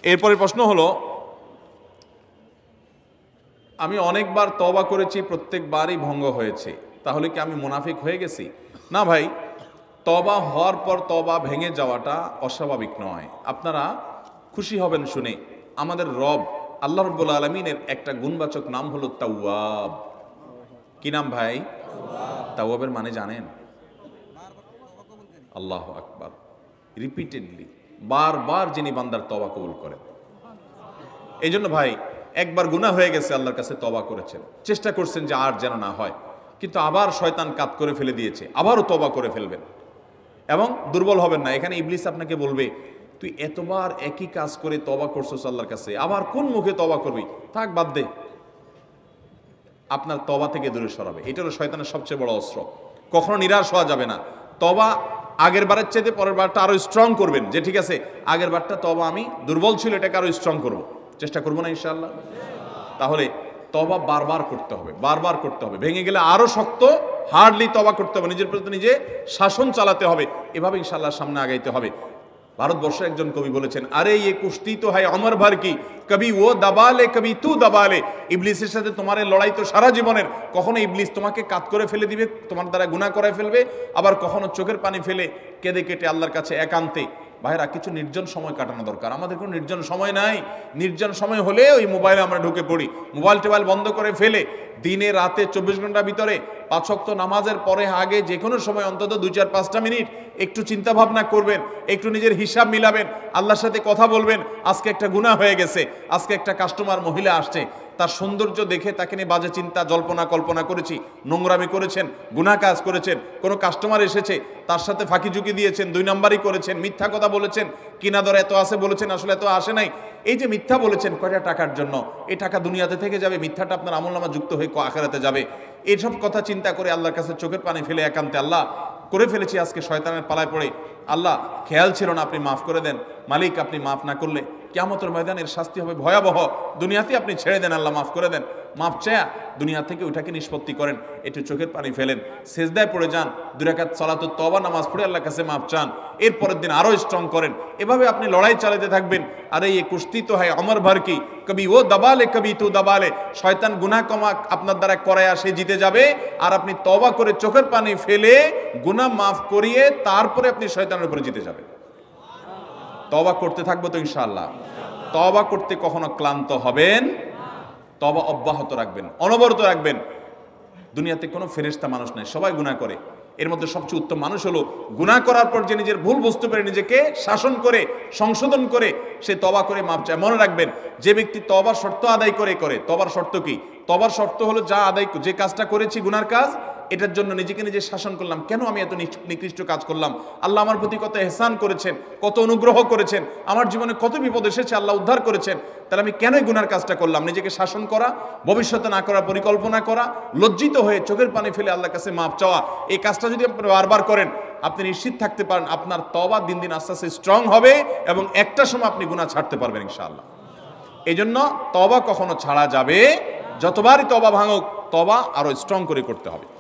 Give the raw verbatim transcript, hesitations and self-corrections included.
এরপরের প্রশ্ন হলো, আমি অনেকবার তওবা করেছি, প্রত্যেকবারই ভঙ্গ হয়েছে, তাহলে কি আমি মুনাফিক হয়ে গেছি? না ভাই, তওবা হওয়ার পর তওবা ভেঙে যাওয়াটা অস্বাভাবিক নয়। আপনারা খুশি হবেন শুনে, আমাদের রব আল্লাহ রাব্বুল আলামিনের একটা গুণবাচক নাম হলো তাওয়াব। কি নাম ভাই? তাওয়াবের মানে জানেন? আল্লাহু আকবার। রিপিটেডলি, বারবার যিনি বান্দার তওবা কবুল করেন। এই জন্য ভাই, একবার গুনাহ হয়ে গেছে, আল্লাহর কাছে তওবা করেছেন, চেষ্টা করছেন যে আর যেন না হয়, কিন্তু আবার শয়তান কাত করে ফেলে দিয়েছে, আবারও তওবা করে ফেলবেন এবং দুর্বল হবেন না। এখানে ইবলিস আপনাকে বলবে, তুই এতবার একই কাজ করে তওবা করছস আল্লাহর কাছে, আবার কোন মুখে তওবা করবি? থাক, বাদ দে। আপনার তওবা থেকে দূরে সরাবে। এটা হলো শয়তানের সবচেয়ে বড় অস্ত্র। কখনো নিরাশ হওয়া যাবে না। তওবা আগের বারের চাইতে পরের বারটা আরো স্ট্রং করবেন, যে ঠিক আছে আগের বারটা তওবা আমি দুর্বল ছিল, এটাকে আরো স্ট্রং করব, চেষ্টা করবো না ইনশাআল্লাহ। তাহলে তওবা বারবার করতে হবে, বারবার করতে হবে। ভেঙে গেলে আরো শক্ত হার্ডলি তওবা করতে হবে, নিজের প্রতি নিজে শাসন চালাতে হবে, এভাবে ইনশাআল্লাহ সামনে আগাইতে হবে। ভারতবর্ষের একজন কবি বলেছেন, আরে ইয়ে কুস্তি তো হয় অমর ভর কি, কবি ও দাবালে কবি তু দাবালে। ইবলিসের সাথে তোমার লড়াই তো সারা জীবনের। কখনো ইবলিস তোমাকে কাত করে ফেলে দিবে, তোমার দ্বারা গুনাহ করায় ফেলবে, আবার কখনো চোখের পানি ফেলে কেঁদে কেটে আল্লাহর কাছে একান্তে। ভাইরা, কিছু নির্জন সময় কাটানো দরকার। আমাদের কোনো নির্জন সময় নাই। নির্জন সময় হলে ওই মোবাইলে আমরা ঢুকে পড়ি, মোবাইল টোবাইল বন্ধ করে ফেলে দিনে রাতে চব্বিশ ঘন্টার ভিতরে পাঁচ ওয়াক্ত নামাজের পরে আগে যে কোনো সময় অন্তত দুই চার পাঁচটা মিনিট একটু চিন্তা ভাবনা করবেন, একটু নিজের হিসাব মিলাবেন, আল্লাহর সাথে কথা বলবেন। আজকে একটা গুনাহ হয়ে গেছে, আজকে একটা কাস্টমার মহিলা আসছে, তার সৌন্দর্য দেখে তাকে নিয়ে বাজে চিন্তা জল্পনা কল্পনা করেছি, নোংরামি করেছেন, গুনাহ কাজ করেছেন। কোনো কাস্টমার এসেছে, তার সাথে ফাঁকি ঝুঁকি দিয়েছেন, দুই নাম্বারই করেছেন, মিথ্যা কথা বলেছেন, কিনা দর এত আসে বলেছেন, আসলে এত আসে নাই। এই যে মিথ্যা বলেছেন কয়টা টাকার জন্য, এই টাকা দুনিয়াতে থেকে যাবে, মিথ্যাটা আপনার আমলনামা যুক্ত হয়ে আখিরাতে যাবে। এইসব কথা চিন্তা করে আল্লাহর কাছে চোখের পানি ফেলে একান্তে, আল্লাহ করে ফেলেছি আজকে শয়তানের পালায় পড়ে, আল্লাহ খেয়াল ছিল না, আপনি মাফ করে দেন। মালিক, আপনি মাফ না করলে কিয়ামতের ময়দানের শাস্তি হবে ভয়াবহ। দুনিয়াতে আপনি ছেড়ে দেন, আল্লাহ মাফ করে দেন। মাফ চায়া দুনিয়া থেকে ওইটাকে নিষ্পত্তি করেন, একটু চোখের পানি ফেলেন, সেজদায় পড়ে যান, দুই রাকাত সালাতুত তওবা নামাজ পড়ে আল্লাহর কাছে মাফ চান, এর পরের দিন আরো স্ট্রং করেন। এভাবে আপনি লড়াই চালাতে থাকবেন। আর এই কুস্তি তো হয় অমর ভর কি, কবি ও দাবালে কবি তু দাবালে। শয়তান গুনাহ কমা আপনার দ্বারা করায় সে জিতে যাবে, আর আপনি তওবা করে চোখের পানি ফেলে গুনাহ মাফ করিয়ে তারপরে আপনি শয়তানের উপরে জিতে যাবেন। তওবা করতে থাকবো তো ইনশাআল্লাহ। তওবা করতে কখনো ক্লান্ত হবেন, তওবা অব্যাহত রাখবেন, অনবরত রাখবেন। দুনিয়াতে কোনো ফেরেশতা মানুষ নাই, সবাই গুনাহ করে। এর মধ্যে সবচেয়ে উত্তম মানুষ হলো গুনাহ করার পর যে নিজের ভুল বুঝতে পারে, নিজেকে শাসন করে সংশোধন করে সে তওবা করে মাপ চায়। মনে রাখবেন, যে ব্যক্তি তওবার শর্ত আদায় করে করে তওবার শর্ত কি? তওবার শর্ত হলো যা আদায়, যে কাজটা করেছি গুনার কাজ, এটার জন্য নিজেকে নিজে শাসন করলাম, কেন আমি এত নিকৃষ্ট কাজ করলাম, আল্লাহ আমার প্রতি কত ইহসান করেছেন, কত অনুগ্রহ করেছেন, আমার জীবনে কত বিপদ এসেছে, আল্লাহ উদ্ধার করেছেন, তাহলে আমি কেনই গুনার কাজটা করলাম। নিজেকে শাসন করা, ভবিষ্যতে না করার পরিকল্পনা করা, লজ্জিত হয়ে চোখের পানি ফেলে আল্লাহর কাছে মাপ চাওয়া, এই কাজটা যদি আপনি বারবার করেন, আপনি নিশ্চিত থাকতে পারেন আপনার তওবা দিন দিন আস্তে আস্তে স্ট্রং হবে এবং একটা সময় আপনি গুনাহ ছাড়তে পারবেন ইনশাআল্লাহ। এই জন্য তওবা কখনো ছাড়া যাবে, যতবারই তওবা ভাঙুক, তওবা আরো স্ট্রং করে করতে হবে।